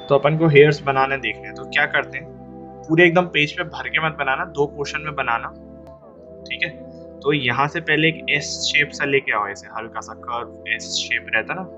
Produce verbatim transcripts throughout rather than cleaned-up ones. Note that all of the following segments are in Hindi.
तो अपन को हेयर्स बनाने देखने हैं, तो क्या करते हैं, पूरे एकदम पेज पे भर के मत बनाना, दो पोर्शन में बनाना, ठीक है। तो यहाँ से पहले एक एस शेप सा लेके आओ, ऐसे हल्का सा कर्व एस शेप रहता ना,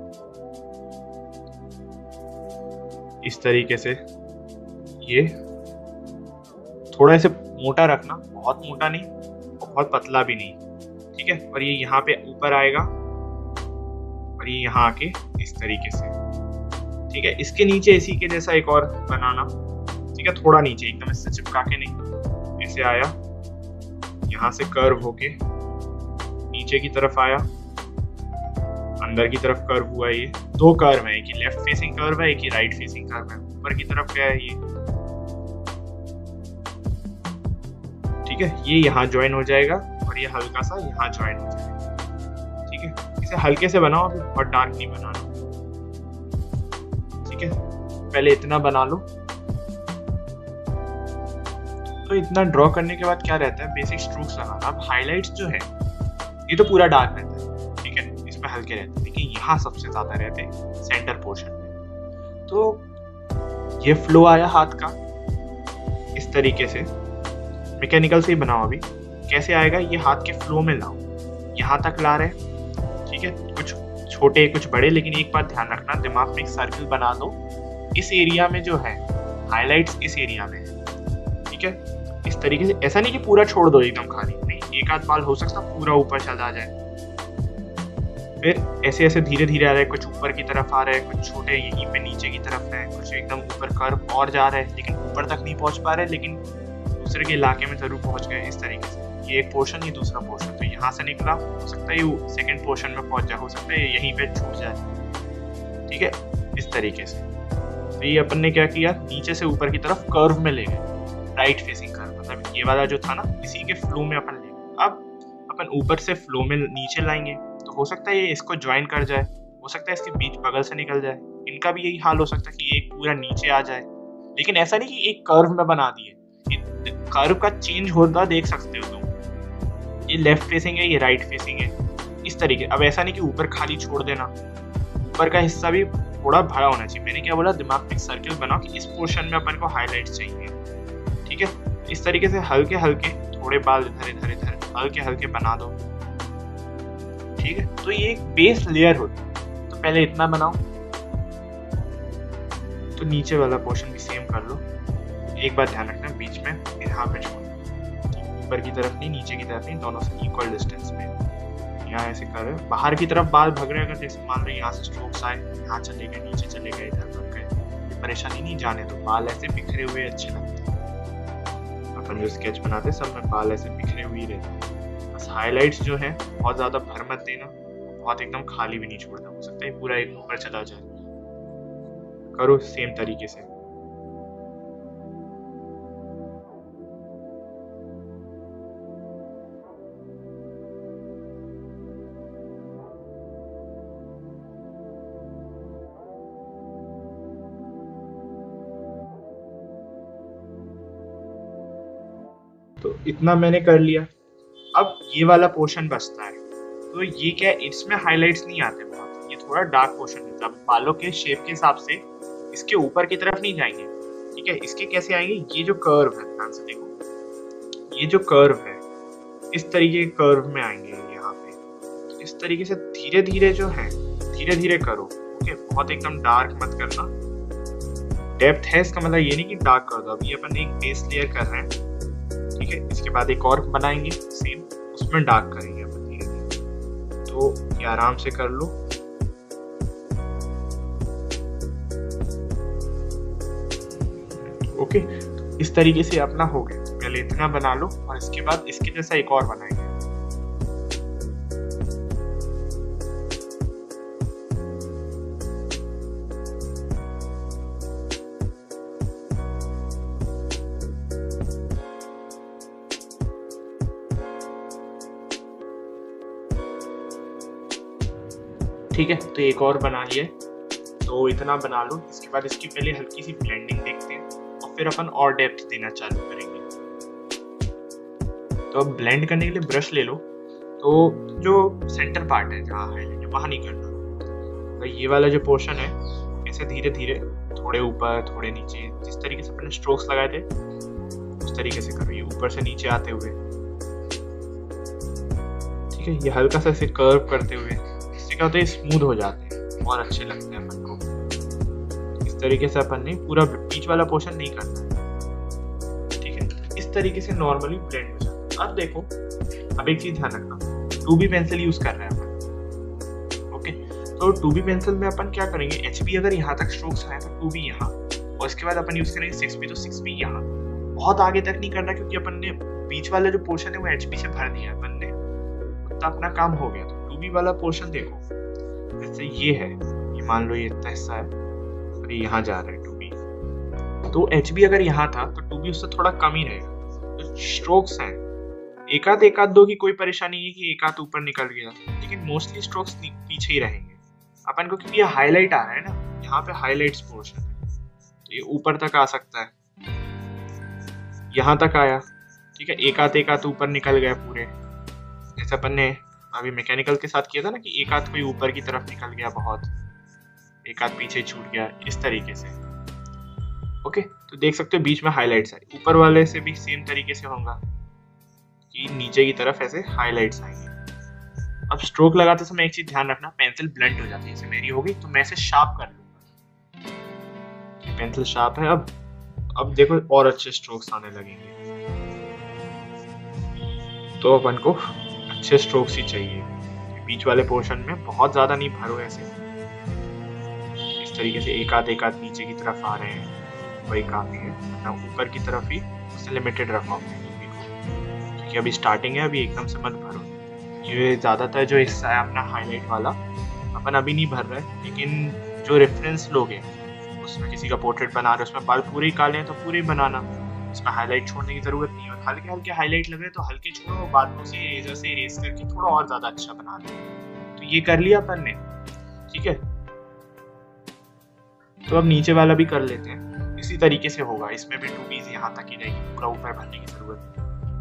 इस तरीके से। ये थोड़ा ऐसे मोटा रखना, बहुत मोटा नहीं और बहुत पतला भी नहीं, ठीक है। और ये यहाँ पे ऊपर आएगा और ये यहाँ आके इस तरीके से, ठीक है। इसके नीचे इसी के जैसा एक और बनाना, ठीक है, थोड़ा नीचे, एकदम इससे चिपका के नहीं, ऐसे आया, यहाँ से कर्व होके नीचे की तरफ आया, अंदर की तरफ कर्व हुआ। ये दो कर्व है, एक ही लेफ्ट फेसिंग कर्व है, एक ही राइट फेसिंग कर्व है। ऊपर की तरफ क्या है ये, ठीक है, ये यहाँ ज्वाइन हो जाएगा और ये हल्का सा यहाँ ज्वाइन हो जाएगा, ठीक है। इसे हल्के से बनाओ, अभी बहुत डार्क नहीं बनाना, ठीक है। पहले इतना बना लो। तो इतना ड्रॉ करने के बाद क्या रहता है, बेसिक स्ट्रोक्स लगाना। अब हाइलाइट्स जो है ये तो पूरा डार्क रहता है, ठीक है, इसमें हल्के रहते हैं, लेकिन यहाँ सबसे ज्यादा रहते हैं सेंटर पोर्शन में। तो ये फ्लो आया हाथ का इस तरीके से, मैकेनिकल से ही बनाओ। अभी कैसे आएगा, ये हाथ के फ्लो में लाओ, यहाँ तक ला रहे, ठीक है, कुछ छोटे कुछ बड़े, लेकिन एक बात ध्यान रखना, दिमाग में एक सर्कल बना दो इस एरिया में जो है, हाइलाइट्स इस एरिया में है, ठीक है। इस तरीके से, ऐसा नहीं कि पूरा छोड़ दो एकदम खाली, नहीं, एक आध बाल हो सकता पूरा ऊपर चला जाए। फिर ऐसे ऐसे धीरे धीरे आ रहा है, कुछ ऊपर की तरफ आ रहा है, कुछ छोटे यहीं पे नीचे की तरफ है, कुछ एकदम ऊपर कर्व और जा रहा है, लेकिन ऊपर तक नहीं पहुंच पा रहे, लेकिन दूसरे के इलाके में जरूर पहुंच गए। इस तरीके से ये एक पोर्शन, ये दूसरा पोर्शन, तो यहाँ से निकला, हो सकता है ये सेकंड पोर्शन में पहुंच जाए, हो सकता है यहीं पे छूट जाए, ठीक है, इस तरीके से। तो ये अपन ने क्या किया, नीचे से ऊपर की तरफ कर्व में ले गए, राइट फेसिंग कर्व, मतलब ये वाला जो था ना, इसी के फ्लो में अपन ले गए। अब अपन ऊपर से फ्लो में नीचे लाएंगे, तो हो सकता है ये इसको ज्वाइन कर जाए, हो सकता है इसके बीच बगल से निकल जाए, इनका भी यही हाल हो सकता है कि एक पूरा नीचे आ जाए। लेकिन ऐसा नहीं कि एक कर्व में बना दिए, कर्व का चेंज होता देख सकते हो तुम, ये लेफ्ट फेसिंग है, ये राइट फेसिंग है, इस तरीके। अब ऐसा नहीं कि ऊपर खाली छोड़ देना, ऊपर का हिस्सा भी थोड़ा भरा होना चाहिए। मैंने क्या बोला, दिमाग में एक सर्कल बनाओ कि इस पोर्शन में अपन को हाईलाइट्स चाहिए, ठीक है। इस तरीके से हल्के हल्के थोड़े बाल इधर इधर इधर हल्के हल्के बना दो, ठीक है। तो ये एक बेस लेयर होती है। तो पहले इतना बनाओ, तो नीचे वाला पोर्शन भी सेम कर लो। एक बात ध्यान रखना, बीच में यहाँ पे छोड़, ऊपर की तरफ नहीं, नीचे की तरफ नहीं, दोनों से इक्वल डिस्टेंस में। यहाँ ऐसे कर रहे हो, बाहर की तरफ बाल भग रहे हैं, अगर जैसे मान लो यहाँ से स्ट्रोक्स आए, यहाँ चले गए, नीचे चले गए, इधर भग गए, परेशानी नहीं जाने दो। बाल ऐसे बिखरे हुए अच्छे लगते हैं, अपन जो स्केच बनाते सब में बाल ऐसे बिखरे हुए रहते हैं। बस हाईलाइट्स जो है बहुत ज्यादा भर मत देना, बहुत एकदम खाली भी नहीं छोड़ना, हो सकता है पूरा एक ऊपर चला जाए। करो सेम तरीके से। तो इतना मैंने कर लिया। अब ये वाला पोर्शन बचता है, तो ये क्या है, इसमें हाइलाइट्स नहीं आते बहुत, ये थोड़ा डार्क पोर्शन होता है। बालों के शेप के हिसाब से इसके ऊपर की तरफ नहीं जाएंगे, ठीक है। इसके कैसे आएंगे, ये जो कर्व है, ध्यान से देखो, ये जो कर्व है इस तरीके के कर्व में आएंगे यहाँ पे। इस तरीके से धीरे धीरे जो है, धीरे धीरे करो, ओके। बहुत एकदम डार्क मत करना। डेप्थ है इसका मतलब ये नहीं कि डार्क कर दो। अभी अपन एक बेस लेयर कर रहे हैं, ठीक है। इसके बाद एक और बनाएंगे सेम, उसमें डार्क करेंगे अपन धीरे धीरे। तो ये आराम से कर लो। ओके, तो इस तरीके से अपना हो गया। पहले इतना बना लो और इसके बाद इसके जैसा एक और बनाएंगे। ठीक है, तो एक और बना लिया, तो इतना बना लो। इसके बाद इसकी पहले हल्की सी ब्लेंडिंग देखते हैं और फिर अपन और डेप्थ देना चालू करेंगे। तो अब ब्लेंड करने के लिए ब्रश ले लो। तो जो सेंटर पार्ट है जहाँ हाईलाइट है वहाँ नहीं करना, तो ये वाला जो पोर्शन है ऐसे धीरे धीरे थोड़े ऊपर थोड़े नीचे, जिस तरीके से अपने स्ट्रोक्स लगाए थे उस तरीके से करो, ये ऊपर से नीचे आते हुए, ठीक है। ये हल्का सा ऐसे कर्व करते हुए, इससे क्या होता है स्मूथ हो जाते हैं और अच्छे लगते हैं अपन को। इस तरीके से अपन ने पूरा बीच वाला पोर्शन नहीं करना है, ठीक है। इस तरीके से नॉर्मली ब्लेंड हो जाता है। अब देखो, अब एक चीज ध्यान रखना, टू बी पेंसिल यूज कर रहे हैं अपन, ओके। तो टू बी पेंसिल में अपन क्या करेंगे, एच बी अगर यहाँ तक स्ट्रोक्स आए तो टू बी यहाँ, और इसके बाद अपन यूज करेंगे सिक्स बी, तो सिक्स बी यहाँ। बहुत आगे तक नहीं करना क्योंकि अपन ने बीच वाला जो पोर्शन है वो एच बी से भर दिया अपन ने, तो अपना काम हो गया। तो टू बी वाला पोर्शन देखो, जैसे ये है, ये मान लो ये इतना हिस्सा है और ये यहाँ जा रहा है टू बी, तो एच बी अगर यहाँ था तो टू बी उससे थोड़ा कम ही रहेगा। तो स्ट्रोक्स हैं एक आध एक आध दो की कोई परेशानी नहीं है कि एक आध ऊपर निकल गया, लेकिन मोस्टली स्ट्रोक्स पीछे ही रहेंगे अपन को, क्योंकि ये हाईलाइट आ रहा है ना, यहाँ पे हाईलाइट्स पोर्शन है, तो ये ऊपर तक आ सकता है, यहाँ तक आया, ठीक है। एक आध एक आध ऊपर निकल गया पूरे, जैसे अपन ने अभी मैकेनिकल के साथ किया था ना कि एक आध कोई ऊपर की तरफ निकल गया बहुत, एक आध पीछे छूट गया, इस तरीके से, ओके। तो देख सकते हो बीच में हाईलाइट्स है, ऊपर वाले से भी सेम तरीके से होगा कि नीचे की तरफ ऐसे हाईलाइट्स आएंगे। अब स्ट्रोक लगाते समय एक चीज ध्यान रखना, पेंसिल ब्लंट हो जाती है, जैसे मेरी हो गई तो मैं इसे शार्प कर लूंगा, पेंसिल शार्प है। अब अब देखो और अच्छे स्ट्रोक्स आने लगेंगे, तो अपन को अच्छे स्ट्रोक्स ही चाहिए। बीच वाले पोर्शन में बहुत ज्यादा नहीं भरो, ऐसे इस तरीके से एक आध एक आध नीचे की तरफ आ रहे हैं, वही काफी है, ना ऊपर की तरफ ही उससे लिमिटेड रखो अपने टूबी को, क्योंकि अभी स्टार्टिंग है, अभी एकदम से मत भरो। ये ज्यादातर जो हिस्सा है अपना हाईलाइट वाला अपन अभी नहीं भर रहे, लेकिन जो रेफरेंस लोग हैं उसमें किसी का पोर्ट्रेट बना रहे, उसमें बाल पूरे ही काले हैं तो पूरे ही बनाना, उसमें हाईलाइट छोड़ने की जरूरत नहीं है। हल्के हल्के हाईलाइट लग रहे तो हल्के छोड़ो, बाद में उसे इरेजर से इरेज करके थोड़ा और ज्यादा अच्छा बना दो। तो ये कर लिया अपन ने, ठीक है। तो अब नीचे वाला भी कर लेते हैं, इसी तरीके से होगा, इसमें भी टू बीज यहाँ तक ही रहेगी, पूरा ऊपर भरने की जरूरत नहीं।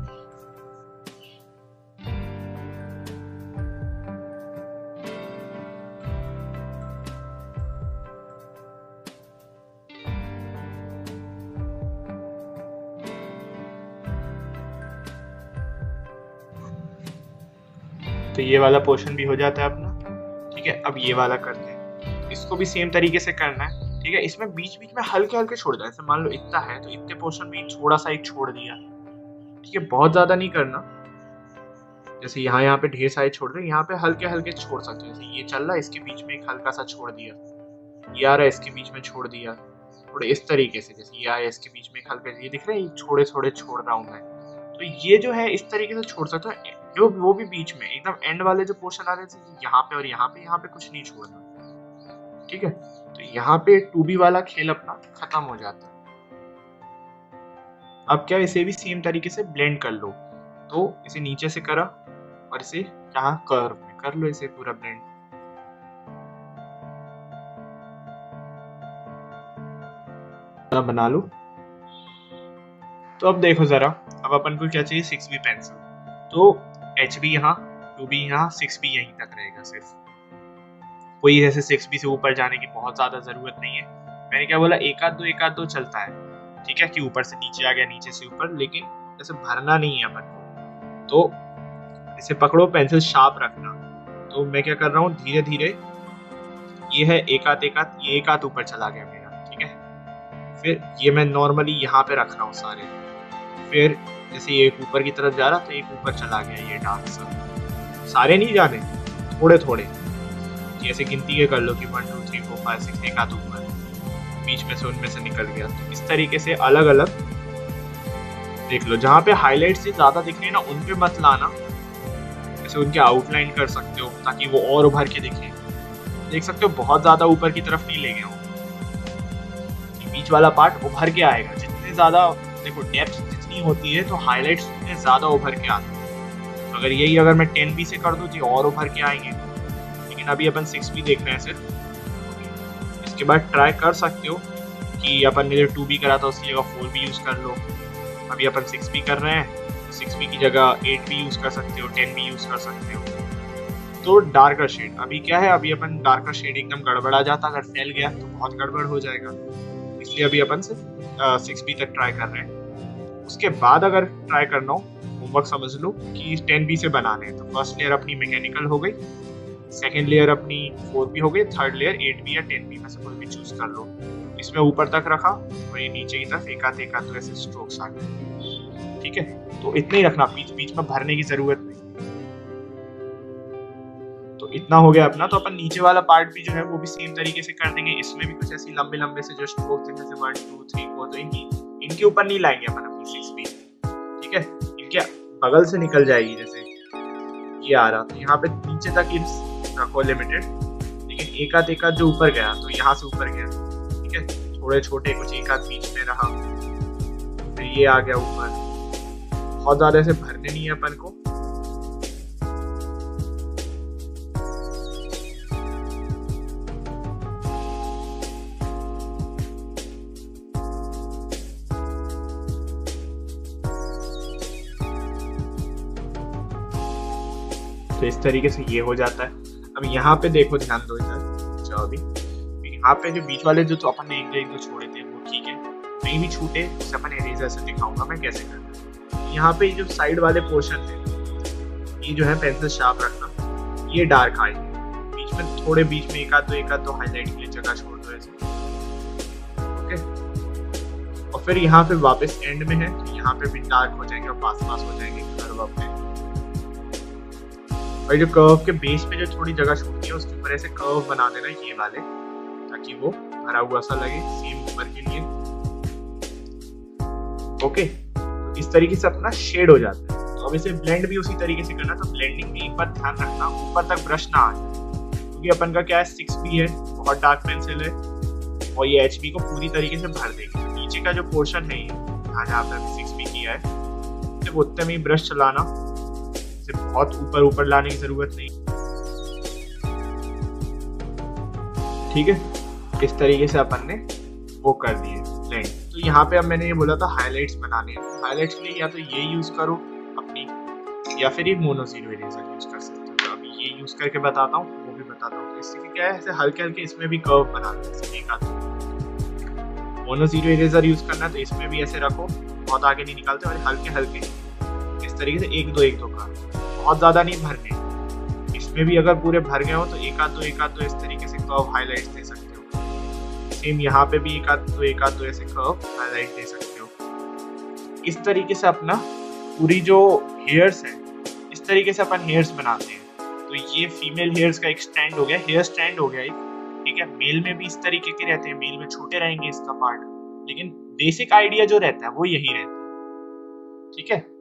तो ये वाला पोर्शन भी हो जाता है अपना, ठीक है। अब ये वाला करते हैं, इसको भी सेम तरीके से करना है, ठीक है। इसमें बीच बीच में हल्के हल्के छोड़ दें, जैसे मान लो इतना है तो इतने पोर्शन भी थोड़ा सा एक छोड़ दिया, ठीक है। बहुत ज्यादा नहीं करना, जैसे यहाँ यहाँ पे ढेर सारे छोड़ रहे, यहाँ पे हल्के हल्के छोड़ सकते हो। जैसे ये चल रहा है, इसके बीच में एक हल्का सा छोड़ दिया, ये आ रहा है इसके बीच में छोड़ दिया, थोड़े इस तरीके से, जैसे ये आया इसके बीच में एक हल्के, ये दिख रहे हैं छोड़े छोड़े छोड़ रहा हूँ मैं। तो ये जो है इस तरीके से छोड़ सकते हो, जो वो भी बीच में एकदम एंड वाले जो पोर्शन आ रहे थे यहाँ पे और यहाँ पे, यहाँ पे कुछ नहीं छोड़ना, ठीक है। तो यहाँ पे टू बी वाला खेल अपना खत्म हो जाता है। अब क्या, इसे भी सेम तरीके से ब्लेंड कर लो, तो इसे नीचे से करा और इसे यहाँ कर्व में कर लो, इसे पूरा ब्लेंड। बना लो। तो अब देखो जरा, अब अपन को क्या चाहिए, सिक्स बी पेंसिल। तो एच बी यहाँ, टू बी यहाँ, सिक्स बी यहीं तक रहेगा सिर्फ, कोई ऐसे सिक्स बी से ऊपर जाने की बहुत ज्यादा जरूरत नहीं है। मैंने क्या बोला, एक आध दो एक आध दो चलता है, ठीक है, कि ऊपर से नीचे आ गया, नीचे से ऊपर, लेकिन ऐसे भरना नहीं है अपन को। तो इसे पकड़ो, पेंसिल शार्प रखना। तो मैं क्या कर रहा हूँ, धीरे धीरे, ये है एक आध एक आध, ये एक आध ऊपर चला गया मेरा, ठीक है। फिर ये मैं नॉर्मली यहाँ पे रख रहा हूँ सारे, फिर जैसे ये एक ऊपर की तरफ जा रहा तो एक ऊपर चला गया, ये डार्क सा, सारे नहीं जाने, थोड़े थोड़े, जैसे गिनती के कर लो कि one two three four five six, एक आध ऊपर, बीच में से उनमें से निकल गया। तो इस तरीके से अलग अलग देख लो, जहाँ पे हाईलाइट से ज्यादा दिख रही है ना, उन पे मत लाना, जैसे उनके आउटलाइन कर सकते हो ताकि वो और उभर के दिखे। देख सकते हो बहुत ज्यादा ऊपर की तरफ नहीं ले गया हूँ, बीच वाला पार्ट उभर के आएगा। जितने ज्यादा देखो डेप्थ जितनी होती है तो हाईलाइट्स उतने ज्यादा उभर के आते हैं। अगर यही अगर मैं टेन बी से कर दूं तो और उभर के आएंगे, लेकिन अभी अपन सिक्स बी देख रहे हैं सिर्फ। इसके बाद ट्राई कर सकते हो कि अपन ने जो टू बी करा था उसकी जगह फोर बी यूज कर लो। अभी अपन सिक्स बी कर रहे हैं, तो सिक्स बी की जगह एट बी यूज कर सकते हो, टेन बी यूज कर सकते हो। तो डार्कर शेड, अभी क्या है, अभी अपन डार्कर शेड एकदम गड़बड़ा जाता, अगर फैल गया तो बहुत गड़बड़ हो जाएगा, इसलिए अभी अपन से सिक्स बी तक ट्राई कर रहे हैं। उसके बाद अगर ट्राई करना हो, होमवर्क समझ लो कि टेन बी से बनाने हैं, तो फर्स्ट लेयर अपनी मैकेनिकल हो गई, सेकेंड लेयर अपनी फोर बी हो गई, थर्ड लेयर एट बी या टेन बी में से कोई भी चूज कर लो। इसमें ऊपर तक रखा और ये नीचे की तरफ एक आध एक आध तो ऐसे स्ट्रोक्स आ गए, ठीक है। तो इतना ही रखना, बीच बीच में भरने की जरूरत नहीं। तो इतना हो गया अपना। तो अपन नीचे वाला पार्ट भी जो है वो भी सेम तरीके से कर देंगे। इसमें भी कुछ ऐसी लंबे लंबे से जो स्ट्रोक्स हैं, जैसे वन टू थ्री फोर, तो इनकी इनके ऊपर नहीं लाएंगे अपन अपनी सिक्स बी, ठीक है। इनके बगल से निकल जाएगी, जैसे ये आ रहा, तो यहाँ पे नीचे तक रखो लिमिटेड, लेकिन एक आध एक आध जो ऊपर गया तो यहाँ से ऊपर गया, ठीक है। थोड़े छोटे कुछ एक आध बीच में रहा, फिर ये आ गया ऊपर। बहुत ज्यादा ऐसे भरने नहीं है अपन को। तो इस तरीके से ये हो जाता है। अब यहाँ पे देखो, ध्यान दो इधर, चलो अभी यहाँ पे जो बीच वाले जो तो अपन ने एक दो एक दो छोड़े थे वो ठीक है, नहीं भी छूटे उसे अपन इरेजर से दिखाऊंगा मैं कैसे करना है। यहाँ पे जो साइड वाले पोर्शन थे, ये जो है पेंसिल शार्प रखना, ये डार्क आएंगे, बीच में थोड़े बीच में एक आध दो एक आध दो हाईलाइट के लिए जगह छोड़ दो ऐसे, ओके। और फिर यहाँ पे वापस एंड में है, तो यहाँ पे भी डार्क हो जाएंगे और पास पास हो जाएंगे कर्व अपने। और जो कर्व के बेस पे जो थोड़ी जगह छूटती है उसके ऊपर ऐसे कर्व बना देना ये वाले, ताकि वो भरा हुआ सा लगे सेम ऊपर के लिए, ओके। तो इस तरीके से अपना शेड हो जाता है। तो अब इसे ब्लेंड भी उसी तरीके से करना। तो ब्लेंडिंग में एक बार ध्यान रखना, ऊपर तक ब्रश ना आ जाए, क्योंकि अपन का क्या है, सिक्स बी है, बहुत डार्क पेंसिल है, और ये एच बी को पूरी तरीके से भर देगी। तो नीचे का जो पोर्शन है ये, यहाँ जहाँ पे सिक्स बी किया है, सिर्फ उतने में ही ब्रश चलाना, बहुत ऊपर ऊपर लाने की जरूरत नहीं, ठीक है। इस तरीके से अपन ने वो कर दिए ब्लेंड। तो यहाँ पे अब मैंने ये बोला था हाइलाइट्स बनाने हैं, तो हाइलाइट्स के लिए या तो ये यूज करो अपनी, या फिर ये मोनो जीरो इरेजर यूज कर सकते हो। तो अभी ये यूज करके बताता हूँ, वो भी बताता हूँ। तो इससे क्या है, ऐसे हल्के हल्के इसमें भी कर्व बनाना है, एक आध मोनो जीरो इरेजर यूज करना है, तो इसमें भी ऐसे रखो, बहुत आगे नहीं निकालते, और हल्के हल्के इस तरीके से एक दो एक दो का, बहुत ज्यादा नहीं भरने। इसमें भी अगर पूरे भर गए हो तो एक आध दो एक आध दो इस तरीके से कर्व हाईलाइट्स दे सकते हो। सेम यहाँ पे भी एक आध दो एक आध दो ऐसे कर्व हाईलाइट दे सकते हो। इस तरीके से अपना पूरी जो हेयर्स है, इस तरीके से अपन हेयर्स बनाते हैं। तो ये फीमेल हेयर्स का एक स्टैंड हो गया, हेयर स्टैंड हो गया एक, ठीक है। मेल में भी इस तरीके के रहते हैं, मेल में छोटे रहेंगे इसका पार्ट, लेकिन बेसिक आइडिया जो रहता है वो यही रहता है, ठीक है।